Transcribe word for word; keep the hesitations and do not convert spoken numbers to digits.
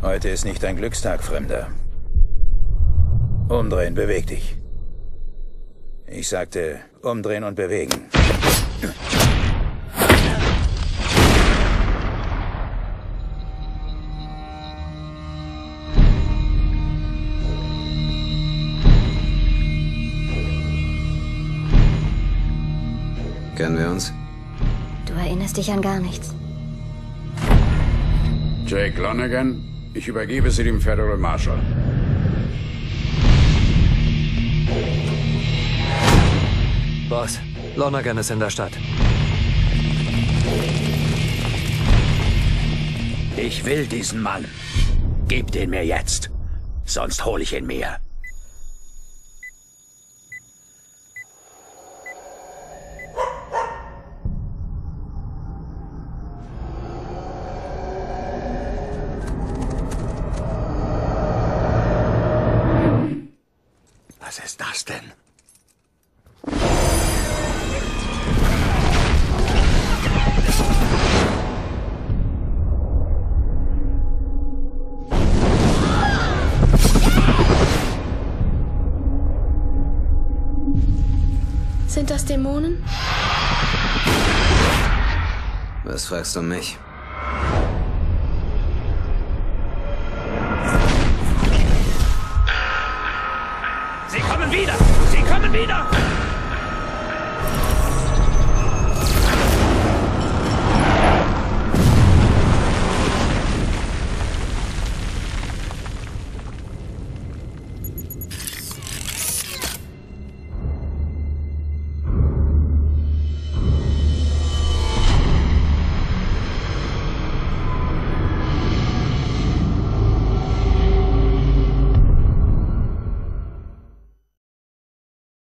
Heute ist nicht dein Glückstag, Fremder. Umdrehen, beweg dich. Ich sagte, umdrehen und bewegen. Kennen wir uns? Du erinnerst dich an gar nichts. Jake Lonergan, ich übergebe Sie dem Federal Marshal. Boss, Lonergan ist in der Stadt. Ich will diesen Mann. Gebt ihn mir jetzt. Sonst hole ich ihn mir. Was ist das denn? Sind das Dämonen? Was fragst du mich? Sie kommen wieder! Sie kommen wieder!